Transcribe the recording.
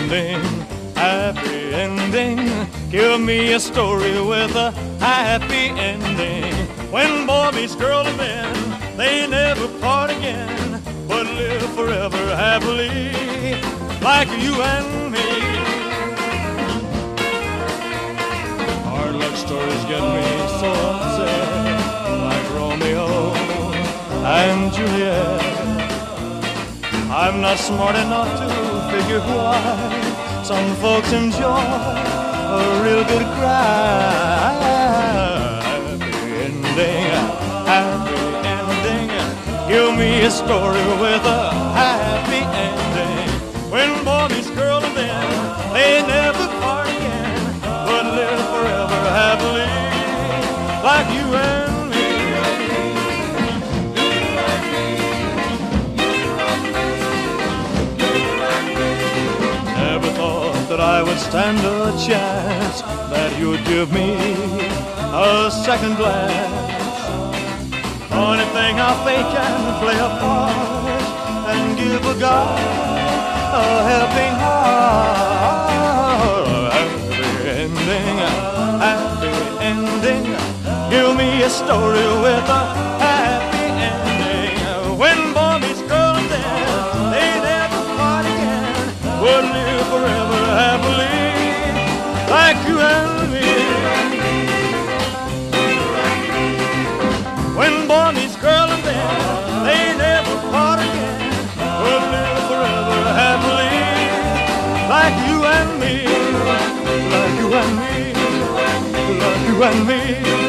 ending, happy ending. Give me a story with a happy ending. When boy meets girl and then they never part again, but live forever happily, like you and me. Hard luck stories get me so upset, like Romeo and Juliet. I'm not smart enough to figure why some folks enjoy a real good cry. Happy ending, happy ending. Give me a story with a happy ending. When boy meets girl and then they never part again, but live forever happily, like you and me. Never thought that I would stand a chance, that you'd give me a second glance. Funny thing how fate can play a part and give a guy a helping heart. Happy ending, happy ending. Give me a story with a happy ending. When boy meets girl and then they never part again, would live forever happily, like you and me. When boy meets girl and then they never part again, would live forever happily, like you and me, like you and me, like you and me.